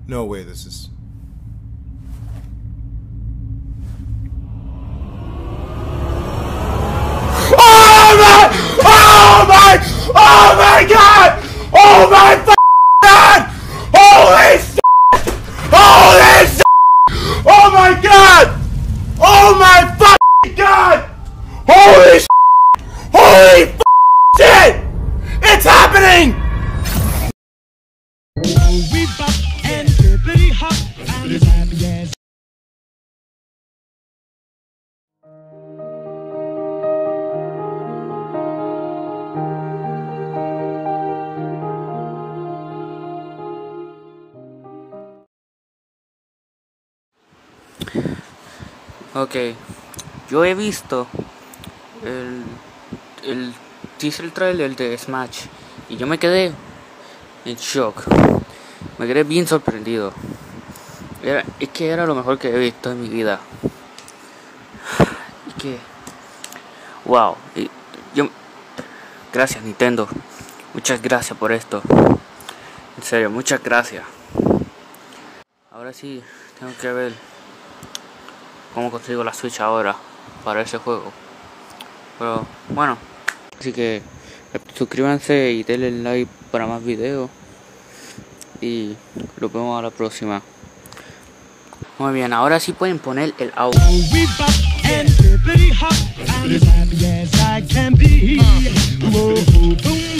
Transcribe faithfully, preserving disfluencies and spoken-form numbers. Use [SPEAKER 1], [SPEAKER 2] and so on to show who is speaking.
[SPEAKER 1] No way this is... Oh my! Oh my! Oh my God! Oh my f***ing God! Holy s***! Holy s***! Oh my God! Oh my f***ing God! Holy s***! Holy f***ing shit! It's happening!
[SPEAKER 2] We bop and hippity hop and as happy as
[SPEAKER 3] Ok, yo he visto el, el teaser trailer de Smash y yo me quedé en shock, me quedé bien sorprendido. Era, es que era lo mejor que he visto en mi vida. Y que, wow, y yo, gracias Nintendo, muchas gracias por esto, en serio, muchas gracias. Ahora sí, tengo que ver cómo consigo la Switch ahora para ese juego. Pero bueno, así que suscríbanse y denle like para más videos y nos vemos a la próxima. Muy bien, ahora sí pueden poner el audio.
[SPEAKER 2] we bop and hippity hop and as happy as I can be. Whoa, boom.